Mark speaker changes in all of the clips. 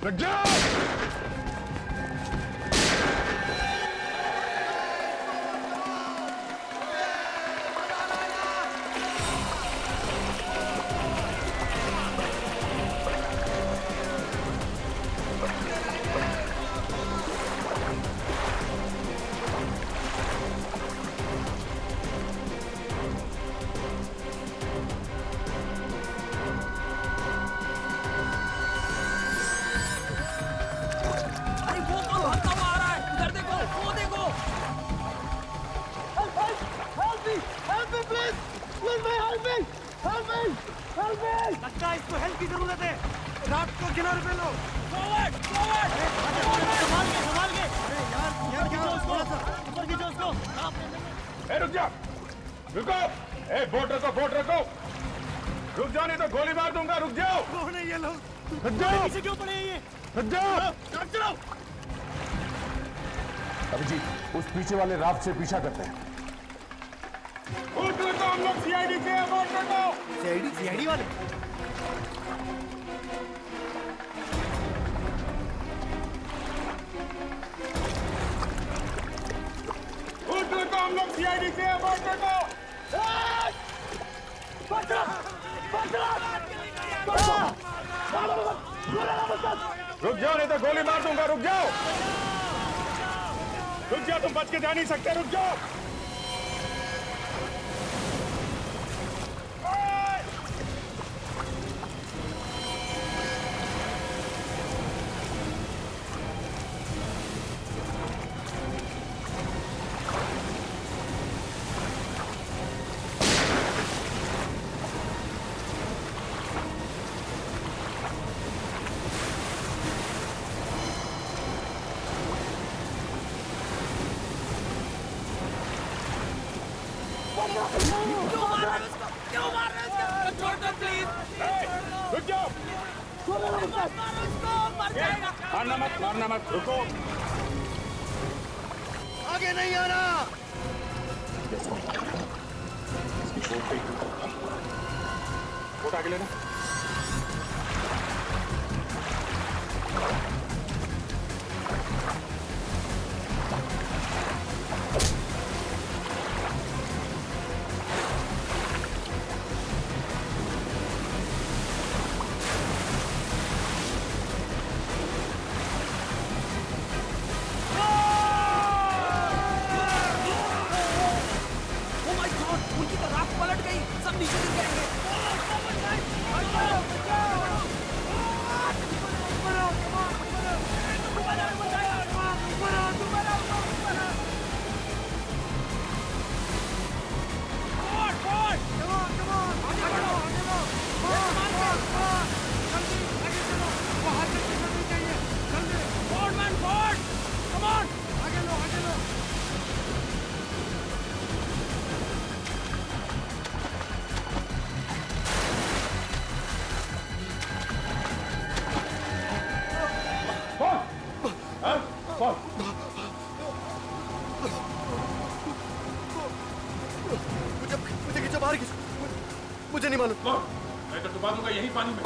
Speaker 1: लग जाओ।
Speaker 2: लगता है इसको हेल्प की जरूरत है। रात को किनारे पे लो। Forward forward. संभाल के संभाल के। अरे यार क्या उसको ऊपर खींचो उसको।
Speaker 1: ए रुक जा, रुको। ए बोट रखो। रुक जाओ नहीं तो गोली मार दूंगा। रुक जाओ।
Speaker 2: कौन है ये लोग?
Speaker 1: रुक जाओ।
Speaker 2: पीछे क्यों पड़े हैं ये?
Speaker 1: रुक जाओ।
Speaker 2: चलो।
Speaker 1: अभिजीत उस पीछे वाले राफ्ट से पीछा करते हैं। तो हम लोग सीआईडी से बोट रखो।
Speaker 2: सीआईडी वाले?
Speaker 1: तो हम लोग सीआईडी से बोट रखो। रुक जाओ नहीं तो गोली मार दूंगा। रुक जाओ। तुम बच के जा नहीं सकते। रुक जाओ।
Speaker 2: क्यों मार रहे हो? छोड़ दो प्लीज।
Speaker 1: रुक जाओ।
Speaker 2: मर जाएगा।
Speaker 1: मारना मत। रुको।
Speaker 2: आगे नहीं आना।
Speaker 1: बोट आगे लेना।
Speaker 2: उनकी तो राफ्ट पलट गई। सब नीचे गिर जाएंगे। मुझे खींचो बाहर खींचो। मुझे नहीं मालूम।
Speaker 1: मैं तो डुबा दूंगा यही पानी में।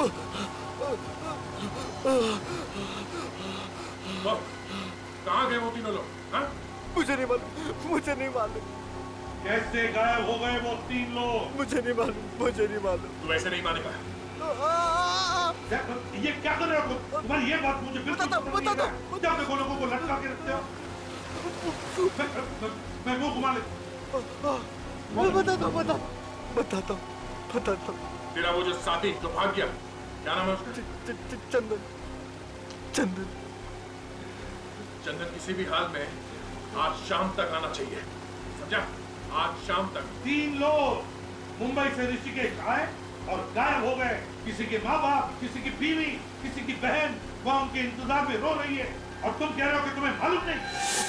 Speaker 1: कहाँ गए वो तीनों लोग?
Speaker 2: मुझे नहीं मालूम।
Speaker 1: कैसे गायब हो गए वो तीन लोग?
Speaker 2: मुझे नहीं मालूम।
Speaker 1: तू ऐसे नहीं मानेगा। ये क्या कर रहे हो? तुम्हारी ये बात मुझे बिल्कुल
Speaker 2: बता दो।
Speaker 1: क्या देखो लोगों को लटका के रखते हो? मैं मुंह घुमा ले।
Speaker 2: बताता हूँ।
Speaker 1: तेरा वो जो साथी जो भाग गया, क्या नाम है उसका? चंदन किसी भी हाल में आज शाम तक आना चाहिए, समझा? आज शाम तक। तीन लोग मुंबई से ऋषिकेश आए और गायब हो गए। किसी के माँ बाप, किसी की बीवी, किसी की बहन वहां उनके इंतजार में रो रही है और तुम कह रहे हो कि तुम्हें मालूम नहीं।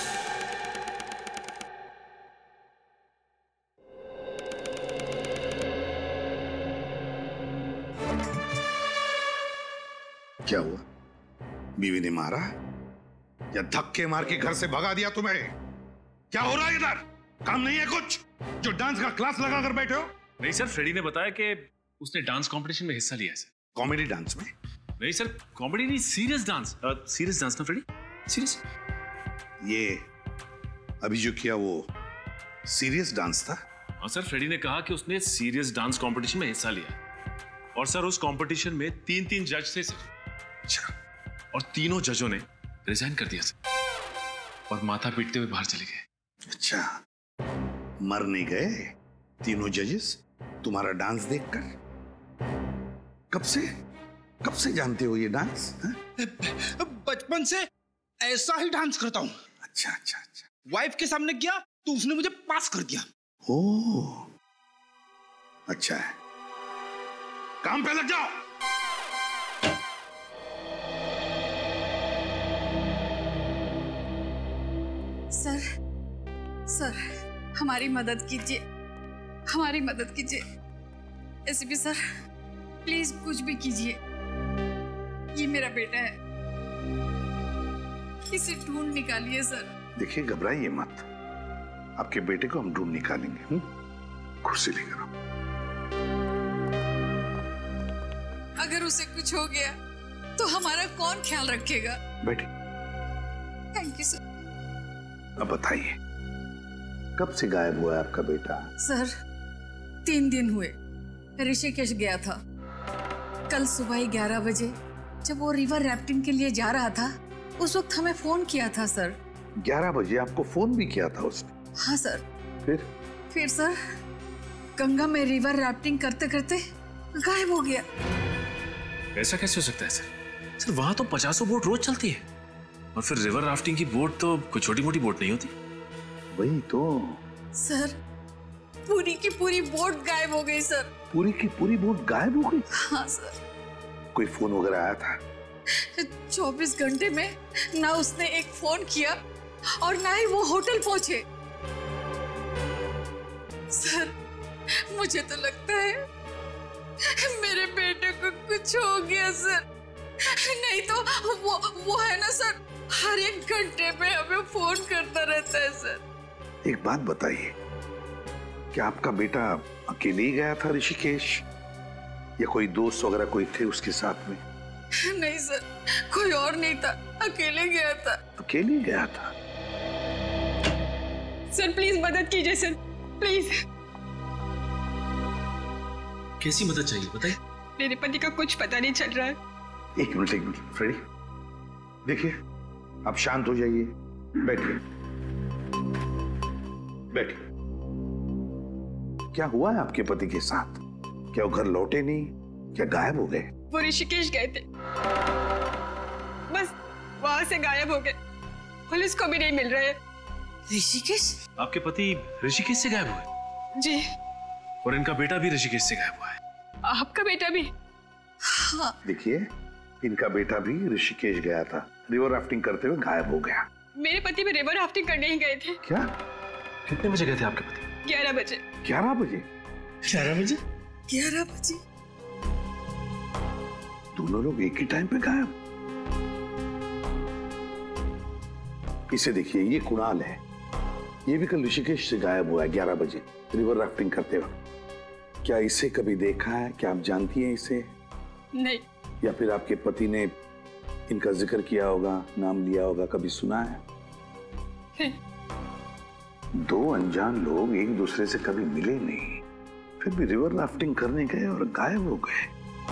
Speaker 3: क्या हुआ? बीवी ने मारा या धक्के मार के घर से भगा दिया तुम्हें? क्या हो रहा है इधर? काम नहीं है कुछ जो डांस का क्लास लगा कर बैठे हो?
Speaker 4: नहीं सर, फ्रेडी ने बताया कि उसने डांस कंपटीशन में हिस्सा लिया है सर।
Speaker 3: कॉमेडी डांस में?
Speaker 4: नहीं सर, कॉमेडी नहीं, सीरियस डांस। सीरियस डांस ना फ्रेडी, सीरियस।
Speaker 3: ये अभी जो किया वो सीरियस डांस था?
Speaker 4: हाँ सर, फ्रेडी ने कहा कि उसने सीरियस डांस कंपटीशन में हिस्सा लिया और सर उस कंपटीशन में 3 जज थे सर।
Speaker 3: अच्छा।
Speaker 4: और तीनों जजों ने रिजाइन कर दिया सर और माथा पीटते हुए बाहर चले गए।
Speaker 3: अच्छा, मर नहीं गए तीनों जजेस तुम्हारा डांस देखकर? कब से जानते हो ये डांस?
Speaker 5: बचपन से ऐसा ही डांस करता हूँ।
Speaker 3: अच्छा अच्छा अच्छा।
Speaker 5: वाइफ के सामने किया तो उसने मुझे पास कर दिया।
Speaker 3: ओह, अच्छा है, काम पे लग जाओ।
Speaker 6: सर हमारी मदद कीजिए, हमारी मदद कीजिए। एसपी सर प्लीज कुछ भी कीजिए, ये मेरा बेटा है, इसे ढूंढ निकालिए सर।
Speaker 3: देखिए घबराइए मत, आपके बेटे को हम ढूंढ निकालेंगे। कुर्सी लेकर आओ।
Speaker 6: अगर उसे कुछ हो गया तो हमारा कौन ख्याल रखेगा?
Speaker 3: बैठे।
Speaker 6: Thank you sir.
Speaker 3: अब बताइए, कब से गायब हुआ है आपका बेटा?
Speaker 6: सर 3 दिन हुए, ऋषिकेश गया था। कल सुबह 11 बजे जब वो रिवर राफ्टिंग के लिए जा रहा था, उस वक्त हमें फोन किया था सर।
Speaker 3: 11 बजे आपको फोन भी किया था उसने?
Speaker 6: हाँ सर।
Speaker 3: फिर
Speaker 6: सर गंगा में रिवर राफ्टिंग करते करते गायब हो गया।
Speaker 4: ऐसा कैसे हो सकता है सर? सर वहां तो 50 बोट रोज चलती है और फिर रिवर राफ्टिंग की बोट तो कोई छोटी मोटी बोट नहीं होती।
Speaker 3: वही तो
Speaker 6: सर, पूरी की पूरी बोट गायब हो गई सर।
Speaker 3: पूरी की पूरी बोट गायब हो गई?
Speaker 6: हाँ सर।
Speaker 3: कोई फोन वगैरह आया था?
Speaker 6: 24 घंटे में ना उसने एक फोन किया और ना ही वो होटल पहुंचे। सर मुझे तो लगता है मेरे बेटे को कुछ हो गया सर। नहीं तो वो है ना सर, हर एक घंटे में हमें फोन करता रहता है सर।
Speaker 3: एक बात बताइए, क्या आपका बेटा अकेले ही गया था ऋषिकेश या कोई दोस्त वगैरह कोई थे उसके साथ में?
Speaker 6: नहीं सर, कोई और नहीं था, अकेले गया था।
Speaker 3: अकेले गया था?
Speaker 6: सर प्लीज मदद कीजिए सर, प्लीज।
Speaker 4: कैसी मदद चाहिए बताइए?
Speaker 6: मेरे पति का कुछ पता नहीं चल रहा है।
Speaker 3: एक मिनट फ्रेडी, देखिए आप शांत हो जाइए, बैठिए। क्या हुआ है आपके पति के साथ? क्या वो घर लौटे नहीं? क्या गायब हो गए?
Speaker 6: वो ऋषिकेश गए थे, बस वहां से गायब हो गए। पुलिस को भी नहीं मिल रहे। ऋषिकेश?
Speaker 4: आपके पति ऋषिकेश से गायब हुए?
Speaker 6: जी।
Speaker 4: और इनका बेटा भी ऋषिकेश से गायब हुआ है?
Speaker 6: आपका बेटा भी? हाँ।
Speaker 3: देखिए, इनका बेटा भी ऋषिकेश गया था, रिवर राफ्टिंग करते हुए गायब हो गया।
Speaker 6: मेरे पति भी रिवर राफ्टिंग करने ही गए थे।
Speaker 3: क्या?
Speaker 4: कितने बजे गए थे आपके पति?
Speaker 6: 11 बजे।
Speaker 3: 11 बजे?
Speaker 4: 11 बजे?
Speaker 6: 11 बजे।
Speaker 3: दोनों लोग एक ही टाइम पे गायब? इसे देखिए, ये कुणाल है, ये भी कल ऋषिकेश से गायब हुआ है 11 बजे रिवर राफ्टिंग करते वक्त। क्या इसे कभी देखा है? क्या आप जानती हैं इसे?
Speaker 6: नहीं।
Speaker 3: या फिर आपके पति ने इनका जिक्र किया होगा, नाम लिया होगा, कभी सुना है?
Speaker 6: नहीं।
Speaker 3: 2 अनजान लोग एक दूसरे से कभी मिले नहीं, फिर भी रिवर राफ्टिंग करने गए और गायब हो गए।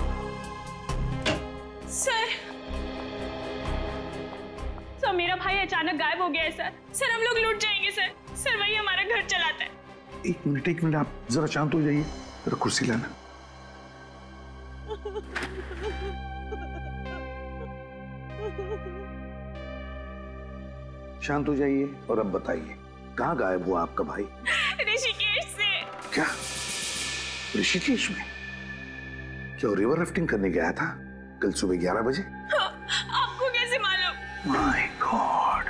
Speaker 7: सर मेरा भाई अचानक गायब हो गया है सर। सर हम लोग लूट जाएंगे सर। सर वही हमारा घर चलाता है।
Speaker 3: एक मिनट, आप जरा शांत हो जाइए, जरा कुर्सी लाना। शांत हो जाइए और अब बताइए, कहाँ गायब हुआ आपका भाई?
Speaker 7: ऋषिकेश से।
Speaker 3: क्या? ऋषिकेश में? क्या रिवर राफ्टिंग करने गया था कल सुबह 11 बजे?
Speaker 7: आपको कैसे मालूम?
Speaker 3: My god!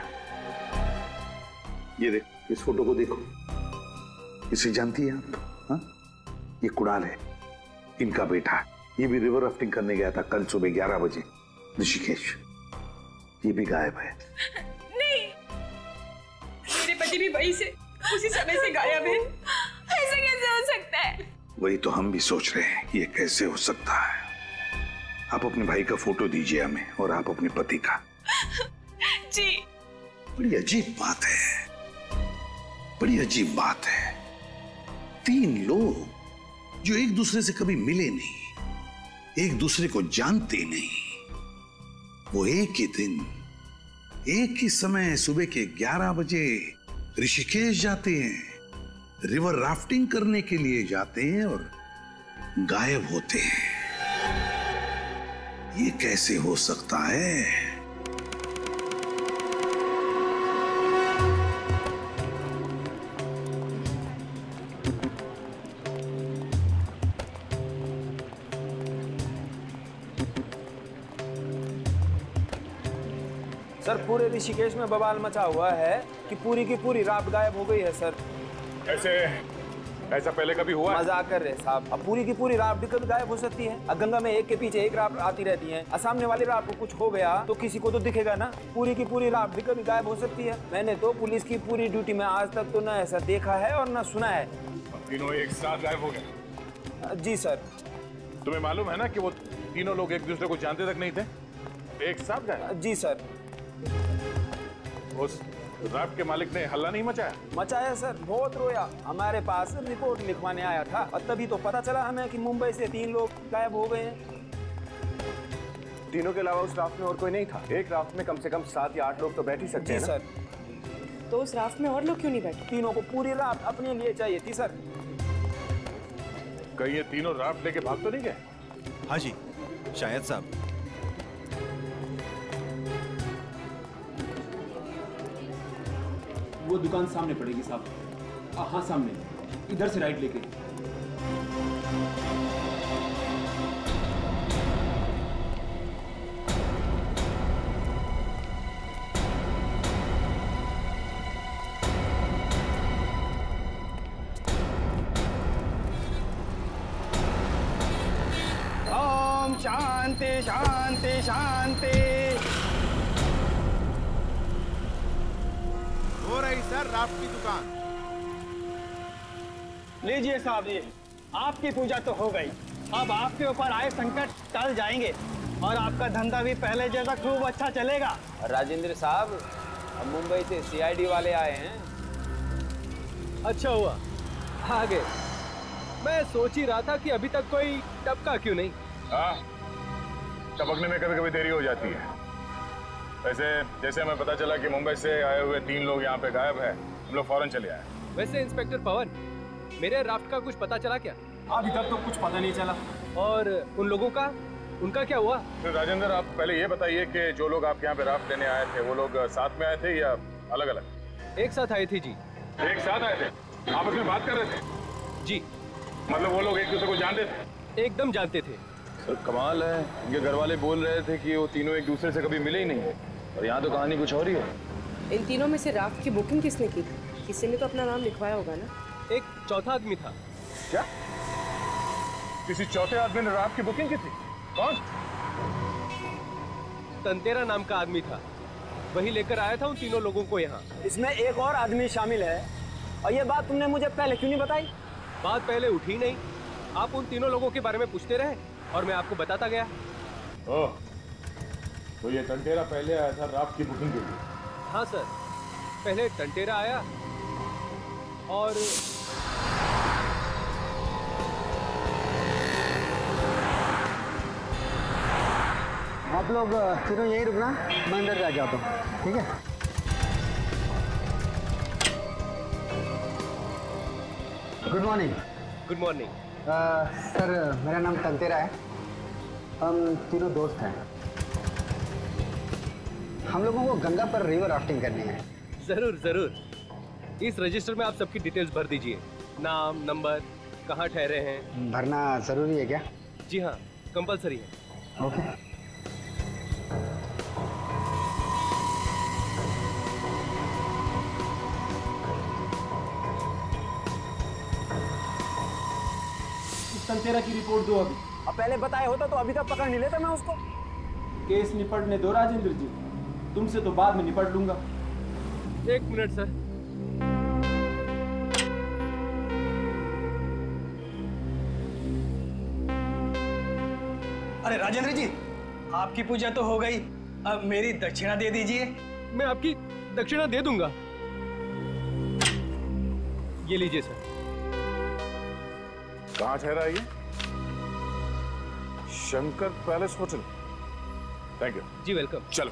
Speaker 3: ये देख, इस फोटो को देखो, इसे जानती है आप? हाँ? ये कुणाल है, इनका बेटा। ये भी रिवर राफ्टिंग करने गया था कल सुबह 11 बजे ऋषिकेश। ये भी गायब है।
Speaker 7: नहीं, मेरे पति भी वहीं से उसी समय से गायब है। ऐसा कैसे हो सकता है?
Speaker 3: वही तो हम भी सोच रहे हैं, ये कैसे हो सकता है। आप अपने भाई का फोटो दीजिए हमें और आप अपने पति का।
Speaker 7: जी।
Speaker 3: बड़ी अजीब बात है, बड़ी अजीब बात है। 3 लोग जो एक दूसरे से कभी मिले नहीं, एक दूसरे को जानते नहीं, वो एक ही दिन एक ही समय सुबह के 11 बजे ऋषिकेश जाते हैं, रिवर राफ्टिंग करने के लिए जाते हैं और गायब होते हैं। ये कैसे हो सकता है?
Speaker 8: सर पूरे ऋषिकेश में बवाल मचा हुआ है कि पूरी की पूरी राफ्ट गायब हो गई है सर।
Speaker 1: ऐसा पहले कभी हुआ?
Speaker 8: मजाक कर रहे साहब। अब पूरी की पूरी राफ्ट भी कभी गायब हो सकती है। अब गंगा में एक के पीछे एक राफ्ट आती रहती है। सामने वाली राफ्ट को कुछ हो गया तो किसी को तो दिखेगा ना। पूरी की पूरी राफ्ट भी कभी गायब हो सकती है। मैंने तो पुलिस की पूरी ड्यूटी में आज तक तो ना ऐसा देखा है और ना सुना है।
Speaker 1: तीनों एक साथ गायब हो गए?
Speaker 8: जी सर।
Speaker 1: तुम्हें मालूम है ना कि वो तीनों लोग एक दूसरे को जानते तक नहीं थे, एक साथ गायब?
Speaker 8: जी सर।
Speaker 1: उस राफ्ट के मालिक ने हल्ला नहीं मचाया?
Speaker 8: मचाया सर, बहुत रोया। हमारे पास रिपोर्ट लिखवाने आया था और तभी तो पता चला हमें कि मुंबई से 3 लोग गायब हो गए हैं।
Speaker 9: तीनों के अलावा उस राफ्ट में और कोई नहीं था? एक राफ्ट में कम से कम 7 या 8 लोग तो बैठ ही सकते हैं ना?
Speaker 8: सर।
Speaker 10: तो उस राफ्ट में और लोग क्यों नहीं बैठे?
Speaker 8: तीनों को पूरी राफ्ट अपने लिए चाहिए थी सर।
Speaker 1: कहीं ये तीनों राफ्ट लेके भाग तो नहीं गए?
Speaker 11: हाँ जी, शायद साहब।
Speaker 12: वो दुकान सामने पड़ेगी साहब। हाँ सामने, इधर से राइट लेके।
Speaker 2: ओम शांति शांति शांति।
Speaker 11: हो रही सर राफ्ट की दुकान।
Speaker 2: लीजिए साहब, ये आपकी पूजा तो हो गई। अब आपके ऊपर आए संकट टल जाएंगे और आपका धंधा भी पहले जैसा खूब अच्छा चलेगा।
Speaker 8: राजेंद्र साहब, हम मुंबई से CID वाले आए हैं।
Speaker 13: अच्छा हुआ आ गए। मैं सोच ही रहा था कि अभी तक कोई टपका क्यों नहीं।
Speaker 1: हाँ, टपकने में कभी कभी देरी हो जाती है। वैसे जैसे हमें पता चला कि मुंबई से आए हुए 3 लोग यहाँ पे गायब है, हम लोग फौरन चले आए।
Speaker 13: वैसे इंस्पेक्टर पवन, मेरे राफ्ट का कुछ पता चला क्या?
Speaker 12: अभी तक तो कुछ पता नहीं चला।
Speaker 13: और उन लोगों का, उनका क्या हुआ?
Speaker 1: तो राजेंद्र, आप पहले ये बताइए कि जो लोग आपके यहाँ पे राफ्ट लेने आए थे, वो लोग साथ में आए थे या अलग अलग?
Speaker 13: एक साथ आए थे जी।
Speaker 1: एक साथ आए थे? आपस में बात कर रहे थे?
Speaker 13: जी।
Speaker 1: मतलब वो लोग एक दूसरे को जानते थे?
Speaker 13: एकदम जानते थे।
Speaker 9: सर कमाल है, इनके घर वाले बोल रहे थे कि वो तीनों एक दूसरे से कभी मिले ही नहीं है और यहाँ तो कहानी कुछ और ही है।
Speaker 10: इन तीनों में से राफ्ट की बुकिंग किसने की थी? किसी ने तो अपना नाम लिखवाया होगा ना?
Speaker 13: एक चौथा आदमी था।
Speaker 1: क्या? किसी चौथे आदमी ने राफ्ट की बुकिंग की थी? कौन?
Speaker 13: तंतेरा नाम का आदमी था, वही लेकर आया था उन तीनों लोगों को यहाँ।
Speaker 8: इसमें एक और आदमी शामिल है और ये बात तुमने मुझे पहले क्यों नहीं बताई?
Speaker 13: बात पहले उठी नहीं, आप उन तीनों लोगों के बारे में पूछते रहे और मैं आपको बताता गया।
Speaker 1: ओह, तो ये टंटेरा पहले आया था राफ्ट की बुकिंग के लिए?
Speaker 13: हाँ सर, पहले टंटेरा आया और
Speaker 2: आप लोग तीनों यहीं रुकना, मैं अंदर जा जाता हूँ, ठीक है? Good morning.
Speaker 13: Good morning.
Speaker 2: Sir मेरा नाम तंतेरा है। हम तीनों दोस्त हैं। हम लोगों को गंगा पर रिवर राफ्टिंग करनी है।
Speaker 13: जरूर जरूर। इस रजिस्टर में आप सबकी डिटेल्स भर दीजिए, नाम, नंबर, कहाँ ठहरे हैं।
Speaker 2: भरना जरूरी है क्या?
Speaker 13: जी हाँ, कंपलसरी है।
Speaker 2: ओके।
Speaker 12: तंतेरा की रिपोर्ट दो अभी।
Speaker 8: अब पहले बताया होता तो अभी तक पकड़ नहीं लेता मैं उसको।
Speaker 12: केस निपटने दो राजेंद्र जी, तुमसे तो बाद में निपट लूंगा।
Speaker 13: 1 मिनट सर।
Speaker 2: अरे राजेंद्र जी, आपकी पूजा तो हो गई, अब मेरी दक्षिणा दे दीजिए।
Speaker 13: मैं आपकी दक्षिणा दे दूंगा। ये लीजिए सर।
Speaker 3: कहाँ ठहरा है ये? Shankar palace hotel. Thank you.
Speaker 13: जी वेलकम।
Speaker 3: चलो।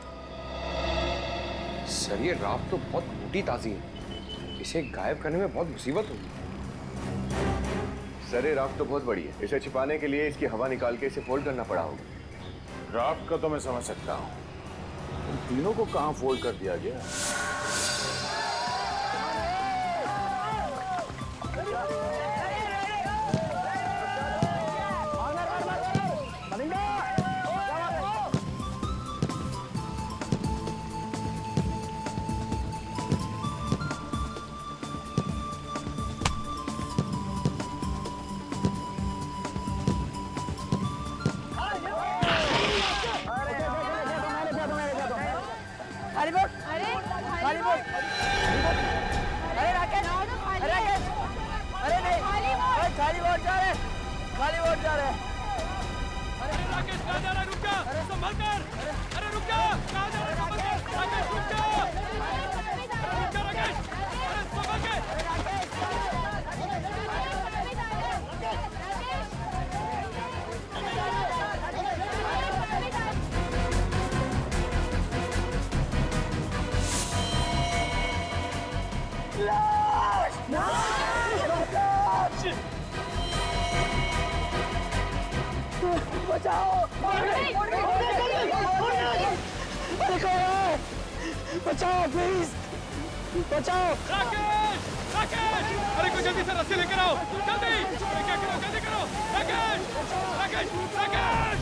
Speaker 14: सर ये राफ्ट तो बहुत मोटी ताजी है, इसे गायब करने में बहुत मुसीबत होगी।
Speaker 9: सर ये राफ्ट तो बहुत बड़ी है, इसे छिपाने के लिए इसकी हवा निकाल के इसे फोल्ड करना पड़ा होगा।
Speaker 3: राफ्ट का तो मैं समझ सकता हूँ, उन तीनों को कहाँ फोल्ड कर दिया गया?
Speaker 2: बचाओ प्लीज, बचाओ।
Speaker 13: राकेश, राकेश, अरे कोई जल्दी से रस्सी लेकर आओ, जल्दी। अरे क्या करो, जल्दी करो। राकेश, राकेश, राकेश।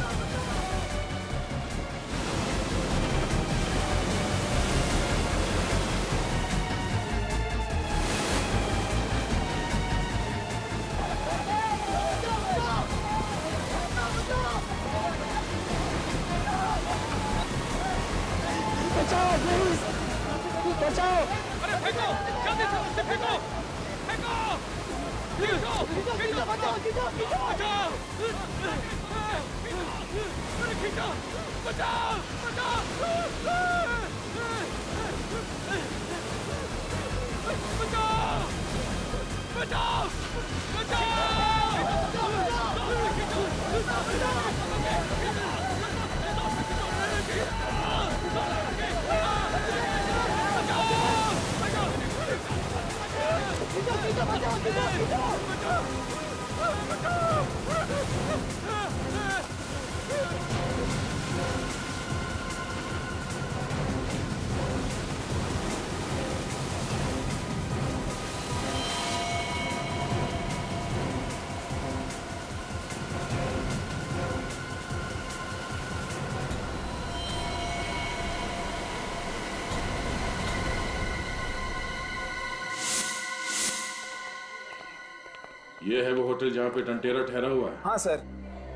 Speaker 2: बचाओ प्लीज, बचाओ।
Speaker 13: अरे फेंको, जल्दी से रस्सी फेंको, फेंको। खींचो, खींचो, बचाओ, खींचो, बचाओ। अरे खींचो, बचाओ, बचाओ, बचाओ, बचाओ,
Speaker 1: ये है वो होटल जहाँ पे टंटेरा ठहरा हुआ है?
Speaker 8: हाँ सर।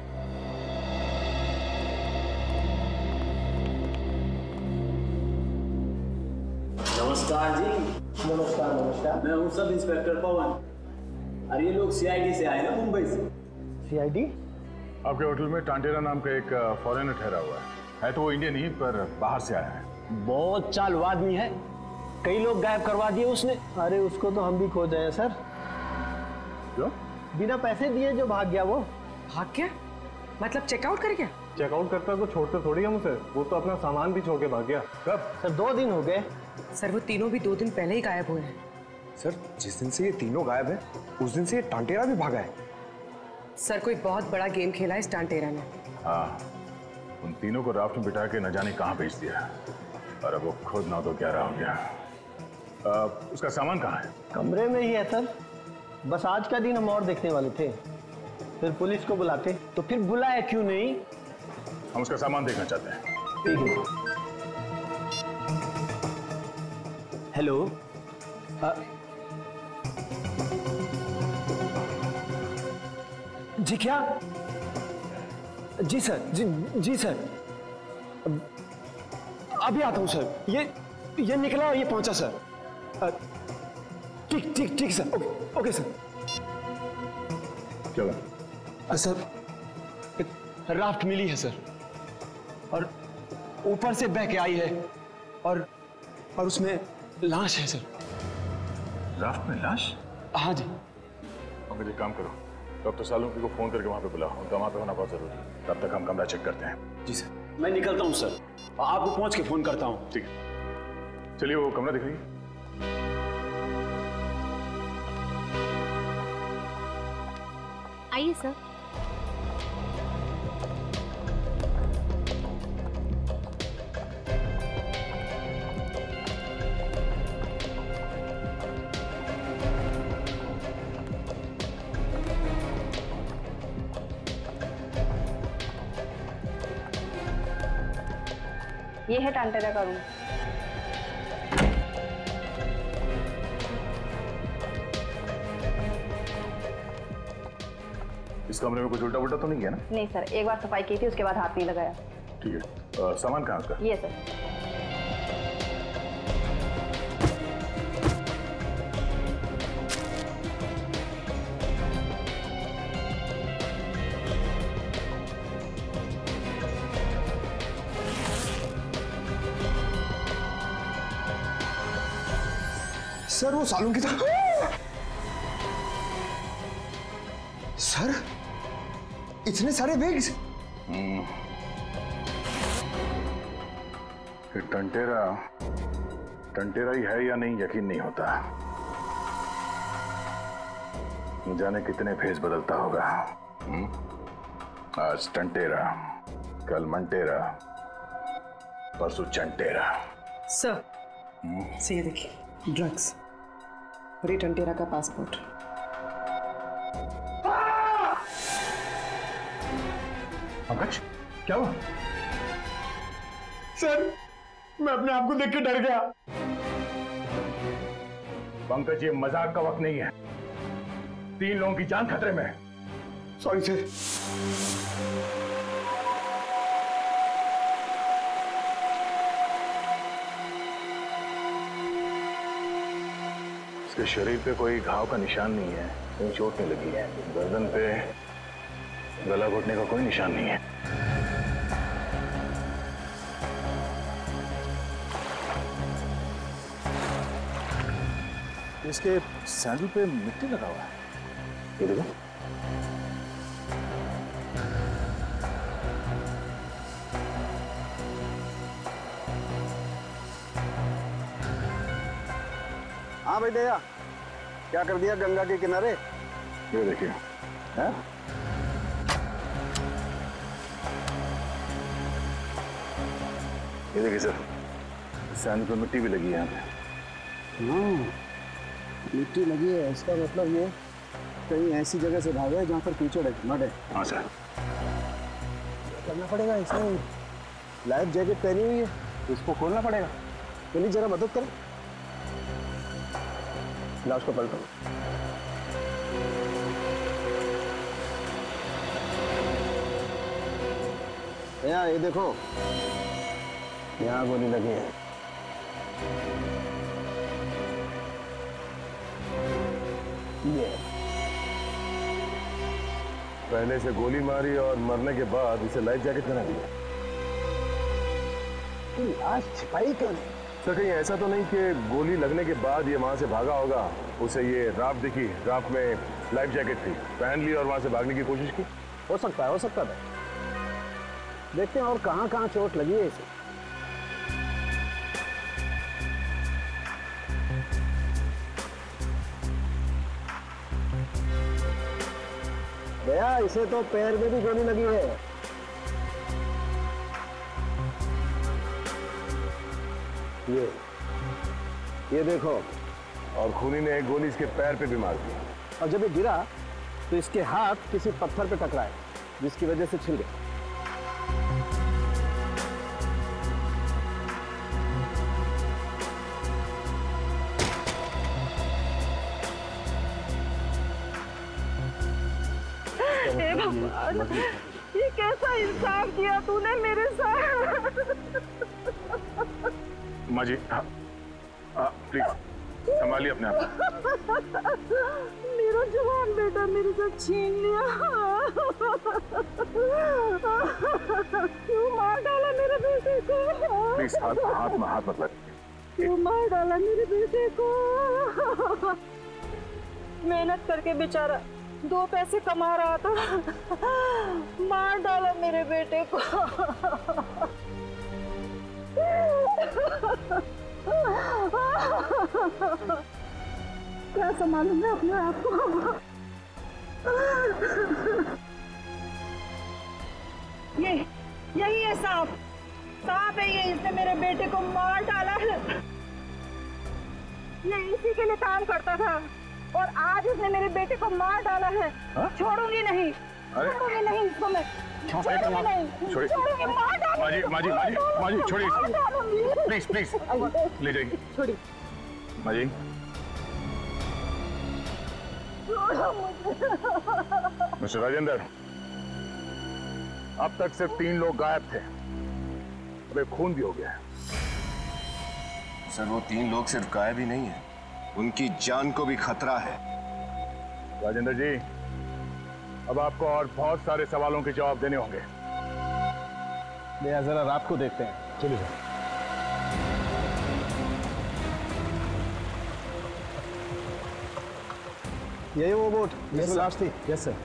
Speaker 15: नमस्कार जी।
Speaker 2: नमस्कार नमस्कार।
Speaker 15: मैं हूँ सब इंस्पेक्टर पवन। अरे ये लोग सीआईडी से आए ना, मुंबई से।
Speaker 3: सीआईडी? आपके होटल में टांटेरा नाम का एक फॉरेनर ठहरा हुआ है तो वो इंडियन ही पर बाहर से आया है।
Speaker 15: बहुत चालू आदमी है, कई लोग गायब करवा दिए उसने।
Speaker 2: अरे उसको तो हम भी खोज रहे हैं सर।
Speaker 3: क्यों?
Speaker 2: बिना पैसे दिए जो भाग गया। वो
Speaker 10: भाग गया मतलब चेकआउट कर गया?
Speaker 11: चेकआउट करता तो छोड़ते थोड़ी हम उसे, वो तो अपना सामान भी छोड़ के भाग गया।
Speaker 3: कब?
Speaker 2: सर 2 दिन हो गए।
Speaker 10: सर वो तीनों भी 2 दिन पहले ही गायब हुए हैं।
Speaker 14: सर जिस दिन से ये तीनों गायब है उस दिन से ये टांटेरा भी भागा है।
Speaker 10: सर कोई बहुत बड़ा गेम खेला है इस टांटेरा ने।
Speaker 3: हाँ, उन तीनों को राफ्ट में बिठा के न जाने कहाँ भेज दिया और अब वो खुद 9 तो 11 हो गया। उसका सामान कहाँ है?
Speaker 2: कमरे में ही है सर। बस आज का दिन हम और देखने वाले थे, फिर पुलिस को बुलाते।
Speaker 15: तो फिर बुलाया क्यों नहीं?
Speaker 3: हम उसका सामान देखना चाहते हैं।
Speaker 2: ठीक है।
Speaker 15: हेलो, जी क्या? जी सर, जी सर, अभी आता हूँ सर। ये निकला और ये पहुंचा सर। ठीक ठीक ठीक सर। Okay sir.
Speaker 3: क्या बात?
Speaker 15: सर
Speaker 13: राफ्ट मिली है सर, और ऊपर से बह के आई है, और उसमें लाश है सर।
Speaker 3: राफ्ट में लाश?
Speaker 13: हाँ जी।
Speaker 3: पंकज एक काम करो, डॉक्टर सालुंकी को फोन करके वहां पे बुलाओ, उनका वहां पे होना बहुत जरूरी है। तब तक हम कमरा चेक करते हैं।
Speaker 13: जी सर।
Speaker 15: मैं निकलता हूँ सर, आपको पहुंच के फोन करता हूँ।
Speaker 3: ठीक है, चलिए वो कमरा दिखाइए।
Speaker 16: आइए सर।
Speaker 17: ये है टांटेरा का रूम।
Speaker 3: इस कमरे में कुछ उल्टा उल्टा तो नहीं किया ना?
Speaker 17: नहीं सर, एक बार सफाई की थी, उसके बाद हाथ नहीं लगाया।
Speaker 3: ठीक है, सामान कहाँ उसका?
Speaker 17: ये सर।
Speaker 13: सर वो सालुंकी था। सर इतने सारे बैग्स।
Speaker 3: ये टंटेरा ही है या नहीं यकीन नहीं होता। न जाने कितने भेष बदलता होगा। आज टंटेरा, कल मंटेरा, परसों चंटेरा।
Speaker 10: सर से ये देखिए, ड्रग्स और ये टंटेरा का पासपोर्ट।
Speaker 3: पंकज क्या हुआ?
Speaker 13: सर मैं अपने आप को देख के डर गया।
Speaker 3: पंकज ये मजाक का वक्त नहीं है, 3 लोगों की जान खतरे में है।
Speaker 13: Sorry sir.
Speaker 3: इसके शरीर पे कोई घाव का निशान नहीं है, कहीं चोट नहीं लगी है, गर्दन पे गला घोटने का कोई निशान नहीं है। इसके सैंडल पे मिट्टी लगा हुआ है, ये देखो।
Speaker 18: हाँ भाई दया, क्या कर दिया गंगा के किनारे?
Speaker 3: ये देखिए। है? ये देखिए सर, सैंडल पे मिट्टी भी लगी है यहाँ पे।
Speaker 18: मिट्टी लगी है, इसका मतलब ये कहीं ऐसी जगह से भागा है जहाँ पर कीचड़ है, मड है।
Speaker 3: हाँ सर।
Speaker 18: करना पड़ेगा, इसने लाइफ जैकेट पहनी हुई है, इसको खोलना पड़ेगा। चलिए जरा मदद करो, लाश को पलटो। यहाँ ये देखो, यहाँ गोली लगी है। ये
Speaker 3: पहले से गोली मारी और मरने के बाद इसे लाइफ जैकेट पहना दिया।
Speaker 18: लाश छिपाई क्यों नहीं?
Speaker 3: सर कहीं ऐसा तो नहीं कि गोली लगने के बाद ये वहां से भागा होगा, उसे ये राफ्ट दिखी, राफ्ट में लाइफ जैकेट थी, पहन ली और वहां से भागने की कोशिश की?
Speaker 18: हो सकता है, हो सकता है। देखते हैं और कहाँ कहाँ चोट लगी है इसे। भैया इसे तो पैर में भी गोली लगी है। ये देखो,
Speaker 3: और खूनी ने एक गोली इसके पैर पे भी मार दी,
Speaker 18: और जब ये गिरा तो इसके हाथ किसी पत्थर पे टकराए, जिसकी वजह से छिल गए।
Speaker 2: हे भगवान, ये कैसा इंसाफ किया तूने मेरे साथ?
Speaker 3: माँ जी प्लीज
Speaker 9: संभालिए अपने आप।
Speaker 2: मेरा जवान बेटा मेरे से छीन लिया। क्यों मार डाला मेरे बेटे को?
Speaker 9: प्लीज हाथ मत लगाइए।
Speaker 2: क्यों मार डाला मेरे बेटे को? मेहनत करके बेचारा 2 पैसे कमा रहा था, मार डाला मेरे बेटे को। क्या संभालूंगा अपने आप को? यही है सांप है ये, इसने मेरे बेटे को मार डाला है। ये इसी के लिए काम करता था और आज इसने मेरे बेटे को मार डाला है। छोड़ूंगी नहीं, छोड़ूंगी नहीं इसको मैं, छोड़ूंगी नहीं, छोड़ूंगी, मार डालूंगी।
Speaker 9: माजी छोड़िए, प्लीज ले जाइए।
Speaker 2: छोड़िए
Speaker 9: माजी। मिस्टर राजेंद्र, अब तक सिर्फ 3 लोग गायब थे, अब एक खून भी हो गया है।
Speaker 14: सर वो 3 लोग सिर्फ गायब ही नहीं है, उनकी जान को भी खतरा है।
Speaker 9: राजेंद्र जी, अब आपको और बहुत सारे सवालों के जवाब देने होंगे।
Speaker 18: जरा रात को देखते हैं। चलिए सर। यही वो बोट जिसमें लाश थी? Yes sir.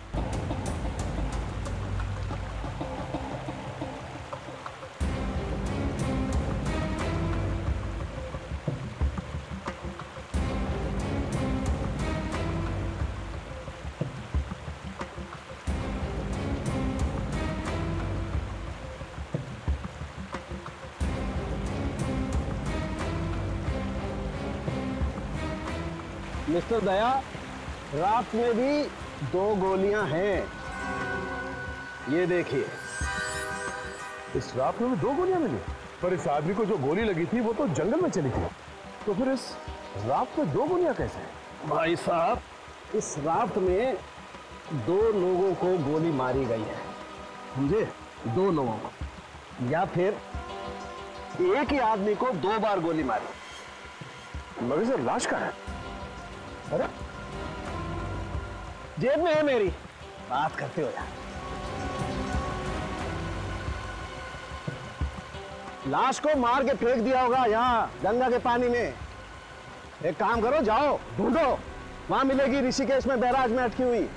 Speaker 18: Mister Daya, raft में भी 2 गोलियां हैं, ये देखिए।
Speaker 9: इस राफ्ट में 2 गोलियां मिली, पर इस आदमी को जो गोली लगी थी वो तो जंगल में चली थी, तो फिर इस राफ्ट में 2 गोलियां कैसे हैं?
Speaker 18: भाई साहब, इस राफ्ट में 2 लोगों को गोली मारी गई है, समझे? 2 लोगों को, या फिर एक ही आदमी को 2 बार गोली मारी।
Speaker 9: मगर सर लाश कहाँ है?
Speaker 18: अरे जेब में है मेरी, बात करते हो यार। लाश को मार के फेंक दिया होगा यहाँ गंगा के पानी में। एक काम करो, जाओ ढूंढो, वहां मिलेगी ऋषिकेश में बैराज में अटकी हुई।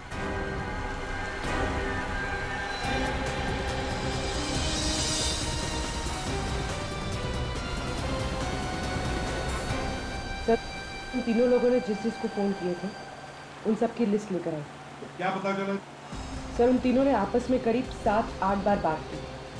Speaker 10: सर, उन 3 लोगों ने जिस को फोन किए थे उन सब की लिस्ट लेकर आए।
Speaker 1: तो क्या पता चला?
Speaker 10: सर, उन तीनों ने आपस में करीब 7-8 बार बात की।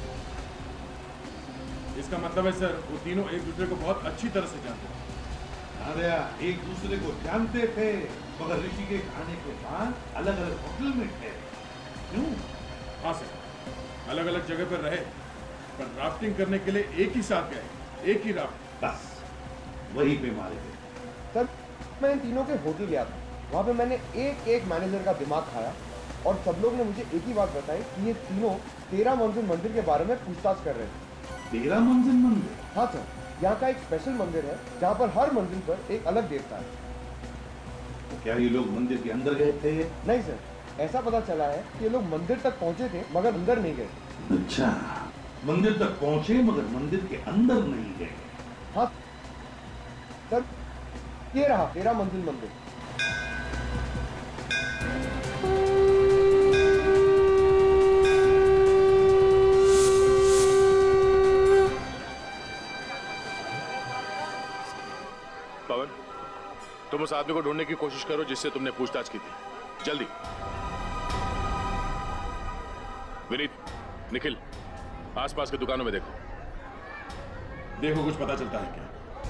Speaker 1: इसका मतलब है सर, वो तीनों एक दूसरे को बहुत अच्छी तरह से जानते थे। अरे एक दूसरे को जानते थे, मगर ऋषिकेश आने के बाद अलग अलग होटल में थे। क्यों? हाँ सर, अलग अलग जगह पर रहे, पर राफ्टिंग करने के लिए एक ही साथ गए, एक ही राफ्ट, बस वहीं पे मारे गए।
Speaker 16: सर, मैं इन तीनों के होटल गया था, वहाँ पे मैंने एक मैनेजर का दिमाग खाया और सब लोग ने मुझे एक ही बात बताई कि ये तीनों 13 मंजिल मंदिर के बारे में पूछताछ कर रहे थे।
Speaker 1: 13 मंजिल मंदिर?
Speaker 16: हाँ सर, यहाँ का एक स्पेशल मंदिर है जहाँ पर हर मंजिल पर एक अलग देवता है।
Speaker 1: तो क्या ये लोग मंदिर के अंदर गए थे?
Speaker 16: नहीं सर, ऐसा पता चला है कि ये लोग मंदिर तक पहुँचे थे मगर अंदर नहीं गए।
Speaker 1: अच्छा, मंदिर तक पहुँचे मगर मंदिर के अंदर नहीं गए।
Speaker 16: हाँ सर, ये रहा 13 मंजिल मंदिर।
Speaker 9: पवन, तुम उस आदमी को ढूंढने की कोशिश करो जिससे तुमने पूछताछ की थी, जल्दी। विनीत, निखिल, आसपास की दुकानों में देखो कुछ पता चलता है क्या?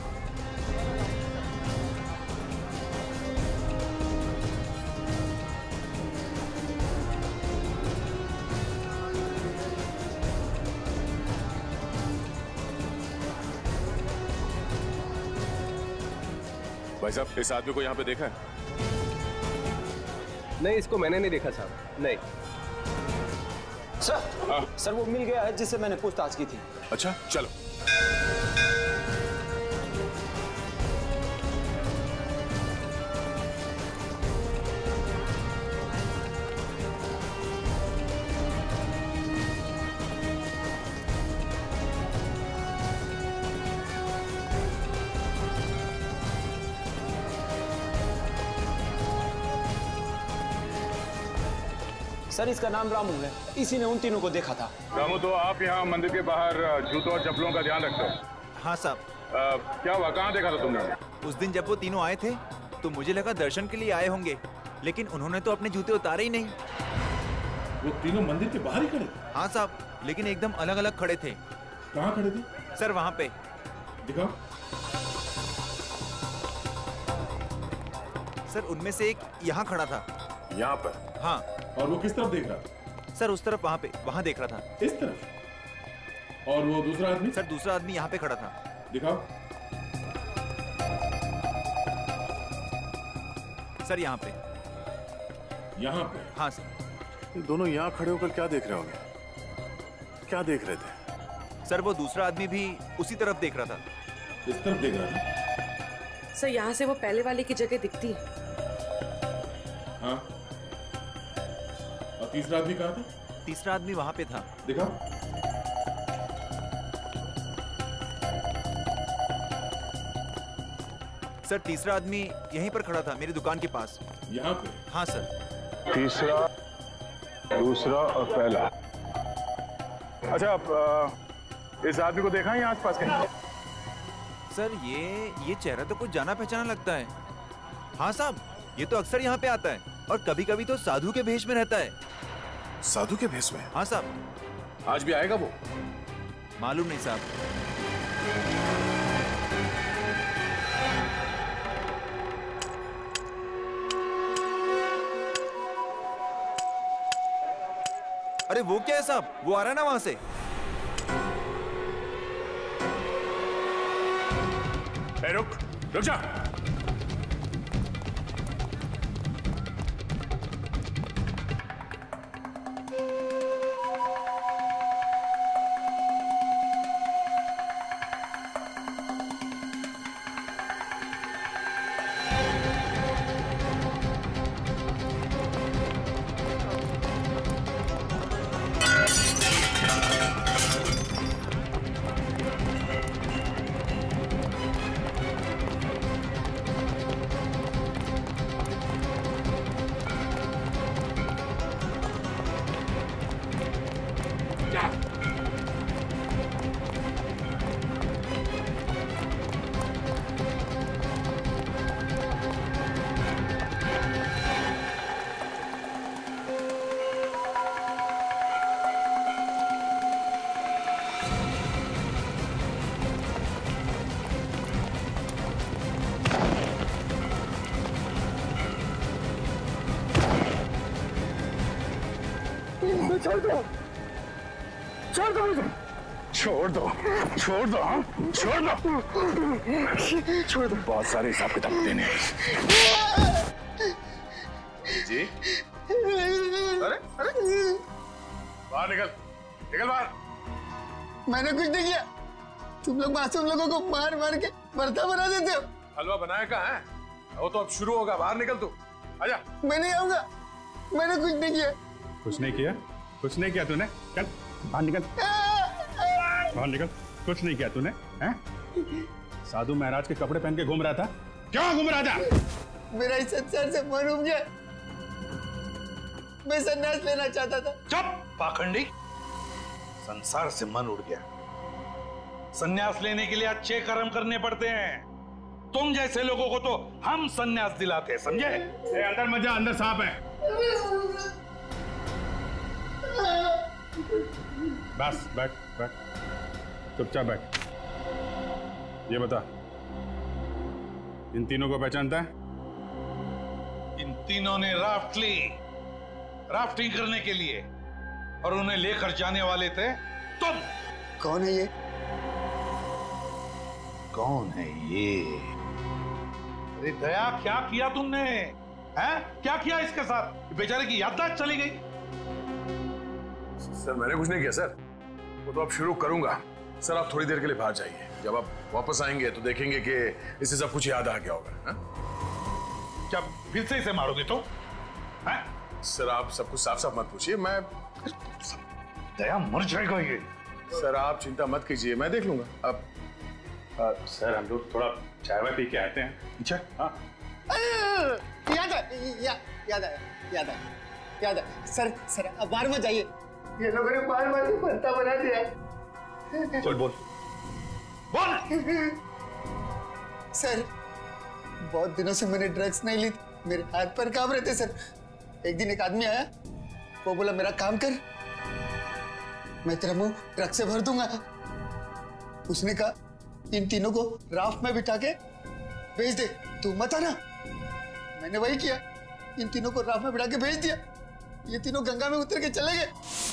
Speaker 9: भाई साहब, इस आदमी को यहाँ पे देखा है?
Speaker 13: नहीं, इसको मैंने नहीं देखा साहब, नहीं।
Speaker 8: सर वो मिल गया है जिससे मैंने पूछताछ की थी।
Speaker 9: अच्छा, चलो।
Speaker 8: सर इसका नाम रामू है, इसी ने उन तीनों को देखा था।
Speaker 9: रामू, तो आप यहाँ मंदिर के बाहर जूतों और चप्पलों का ध्यान रखते हो?
Speaker 19: हाँ साहब।
Speaker 9: क्या हुआ, कहाँ देखा था तुमने?
Speaker 19: उस दिन जब वो तीनों आए थे तो मुझे लगा दर्शन के लिए आए होंगे, लेकिन उन्होंने तो अपने जूते उतारे ही नहीं।
Speaker 1: वो तीनों मंदिर के बाहर ही खड़े थे?
Speaker 19: हाँ साहब, लेकिन एकदम अलग अलग खड़े थे।
Speaker 1: कहाँ खड़े थे?
Speaker 19: सर वहाँ पे।
Speaker 1: दिखाओ।
Speaker 19: सर उनमें से एक यहाँ खड़ा था।
Speaker 1: यहाँ पर?
Speaker 19: हाँ।
Speaker 1: और वो किस तरफ देख रहा था?
Speaker 19: सर उस तरफ, वहाँ पे, वहाँ देख रहा था।
Speaker 1: इस तरफ? और वो दूसरा आदमी?
Speaker 19: सर दूसरा आदमी यहाँ पे खड़ा था।
Speaker 1: दिखाओ।
Speaker 19: सर यहाँ पे।
Speaker 1: यहाँ पे?
Speaker 19: हाँ सर।
Speaker 9: दोनों यहाँ खड़े होकर क्या देख रहे होंगे? क्या देख रहे थे?
Speaker 19: सर वो दूसरा आदमी भी उसी तरफ देख रहा था।
Speaker 1: इस तरफ देख रहा था?
Speaker 10: सर यहाँ से वो पहले वाले की जगह दिखती है।
Speaker 1: हाँ। और तीसरा आदमी कहाँ था?
Speaker 19: तीसरा आदमी वहाँ पे था।
Speaker 1: दिखाओ।
Speaker 19: सर तीसरा आदमी यहीं पर खड़ा था, मेरी दुकान के पास।
Speaker 1: यहाँ पे?
Speaker 19: हाँ सर।
Speaker 9: तीसरा, दूसरा और पहला। अच्छा, इस आदमी को देखा है यहाँ आसपास कहीं?
Speaker 19: सर ये चेहरा तो कुछ जाना पहचाना लगता है। हाँ साहब, ये तो अक्सर यहाँ पे आता है और कभी कभी तो साधु के भेष में रहता है।
Speaker 4: साधु के भेष में?
Speaker 19: हाँ साहब।
Speaker 4: आज भी आएगा वो?
Speaker 19: मालूम नहीं साहब। अरे वो क्या है साहब, वो आ रहा है ना वहां से।
Speaker 9: रुक जा।
Speaker 2: छोड़ दो, छोड़ दो मुझे।
Speaker 9: छोड़ दो, छोड़ दो, हाँ? छोड़ दो,
Speaker 2: छोड़ दो।
Speaker 9: बहुत सारे हिसाब किताब देने जी। अरे बाहर निकल, निकल बाहर।
Speaker 2: मैंने कुछ नहीं किया। तुम लोग मासूम लोगों को मार मार के भरता बना देते हो।
Speaker 9: हलवा बनाया कहाँ है? वो तो अब शुरू होगा। बाहर निकल तू, आजा।
Speaker 2: मैं नहीं आऊंगा, मैंने कुछ नहीं किया।
Speaker 9: कुछ नहीं किया? कुछ नहीं किया तूने? चल बाहर निकल, बाहर निकल। कुछ नहीं किया तूने? हैं? साधु महाराज के कपड़े पहन के घूम रहा था। क्यों घूम रहा था?
Speaker 2: मेरा इस संसार से मन उब गया। मैं संन्यास लेना चाहता था।
Speaker 3: चुप पाखंडी। संसार से मन उड़ गया। संन्यास लेने के लिए अच्छे कर्म करने पड़ते हैं। तुम जैसे लोगों को तो हम संन्यास दिलाते हैं, समझे?
Speaker 9: अंदर मत जा, अंदर सांप है। बस बैठ, बैठ, चुपचाप बैठ। ये बता, इन तीनों को पहचानता है?
Speaker 3: इन तीनों ने राफ्ट ली, राफ्टिंग करने के लिए, और उन्हें लेकर जाने वाले थे तुम।
Speaker 2: कौन है ये?
Speaker 3: कौन है ये? अरे दया, क्या किया तुमने? हैं? क्या किया इसके साथ? बेचारे की याददाश्त चली गई।
Speaker 4: सर मैंने कुछ नहीं किया सर, वो तो अब शुरू करूंगा। सर आप थोड़ी देर के लिए बाहर जाइए, जब आप वापस आएंगे तो देखेंगे कि इसे सब कुछ याद आ गया होगा। हा?
Speaker 3: क्या फिर से इसे मारोगे तो? हैं?
Speaker 4: सर आप सब कुछ साफ साफ मत पूछिए, मैं
Speaker 3: दया मर जाएगा ये।
Speaker 4: सर आप चिंता मत कीजिए, मैं देख लूंगा। अब
Speaker 9: सर हम लोग थोड़ा चाय वाय पी के आते हैं।
Speaker 4: अच्छा।
Speaker 3: हाँ
Speaker 2: याद आया, याद आया।
Speaker 20: क्या था? सर सर अब बाहर मत जाइए, ये लोगों ने बार बार के भरता बना दिया है।
Speaker 3: चल बोल बोल।
Speaker 20: सर बहुत दिनों से मैंने ड्रग्स नहीं ली, मेरे हाथ पर कांप रहे थे सर। एक दिन एक आदमी आया, वो बोला मेरा काम कर, मैं तेरा मुंह ड्रग्स से भर दूंगा। उसने कहा इन तीनों को राफ्ट में बिठा के भेज दे, तू मत आना। मैंने वही किया, इन तीनों को राफ्ट में बिठा के भेज दिया। ये तीनों गंगा में उतर के चले गए।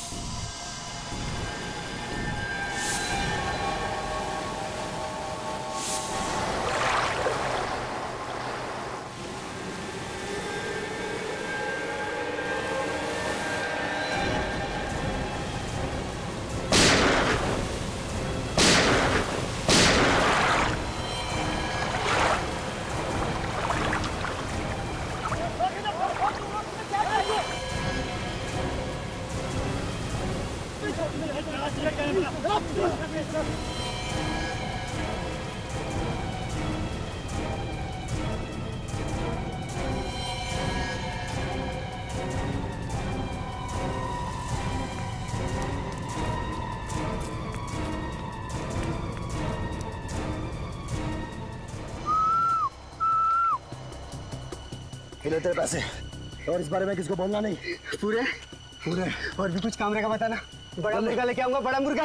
Speaker 18: ले तेरे पैसे, और इस बारे में किसको बोलना नहीं।
Speaker 20: पूरे
Speaker 18: पूरे
Speaker 20: और भी कुछ कामरे का बताना। बड़ा मुर्गा लेके आऊंगा, बड़ा मुर्गा।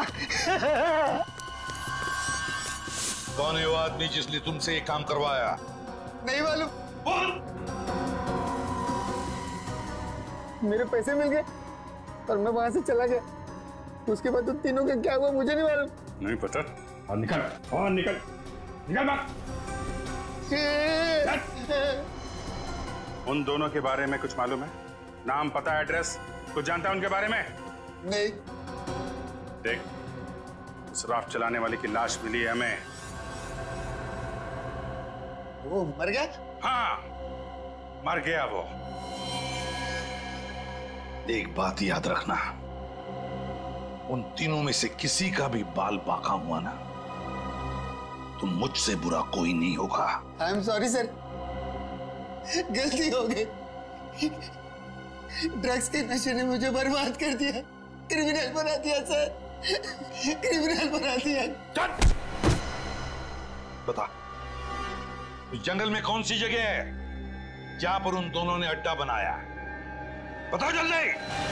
Speaker 3: कौन है वो आदमी जिसने तुमसे ये काम करवाया?
Speaker 20: नहीं मालूम। मेरे पैसे मिल गए और मैं वहां से चला गया। उसके बाद उन तीनों का क्या हुआ मुझे नहीं मालूम।
Speaker 9: नहीं पता। और निकल, और निकल, निकल बात। उन दोनों के बारे में कुछ मालूम है? नाम, पता, एड्रेस कुछ जानता है उनके बारे में?
Speaker 20: नहीं।
Speaker 9: देख, उस राफ्ट चलाने वाले की लाश मिली है हमें।
Speaker 20: वो मर गया?
Speaker 3: हाँ, मर गया वो। एक बात याद रखना, उन तीनों में से किसी का भी बाल बाका हुआ ना, तो मुझसे बुरा कोई नहीं होगा।
Speaker 20: आई एम सॉरी सर, गलती हो गई। ड्रग्स के नशे ने मुझे बर्बाद कर दिया, क्रिमिनल बना दिया सर, क्रिमिनल बना दिया।
Speaker 3: बता, इस जंगल में कौन सी जगह है जहां पर उन दोनों ने अड्डा बनाया? बताओ जल्दी।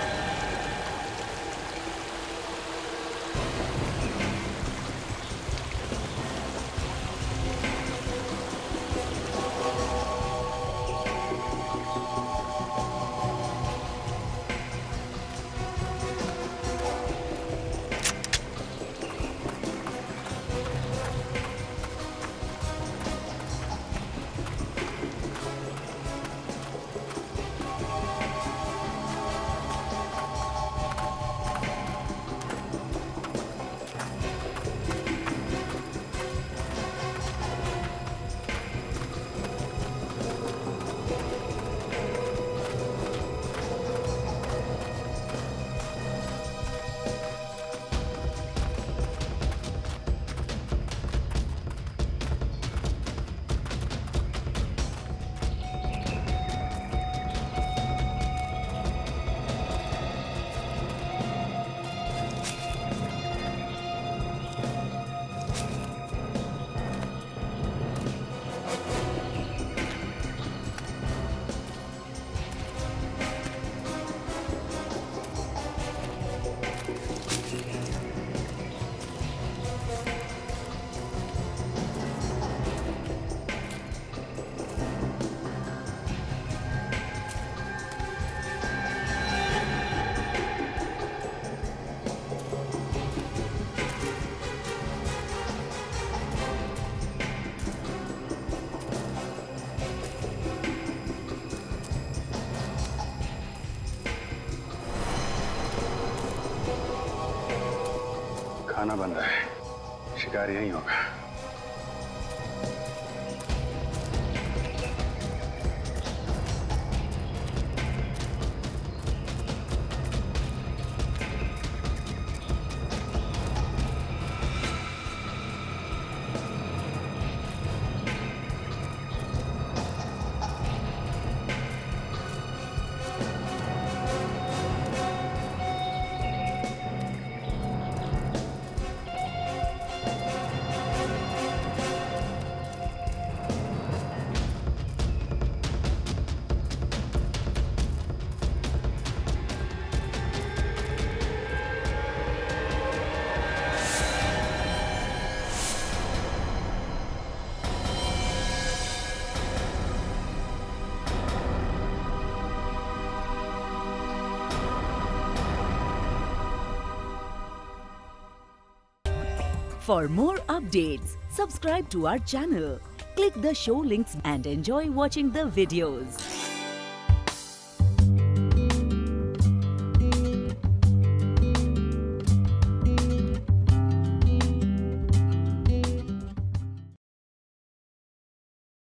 Speaker 9: खाना बन रहा है, शिकार यही होगा।
Speaker 21: For more updates, subscribe to our channel, click the show links and enjoy watching the videos.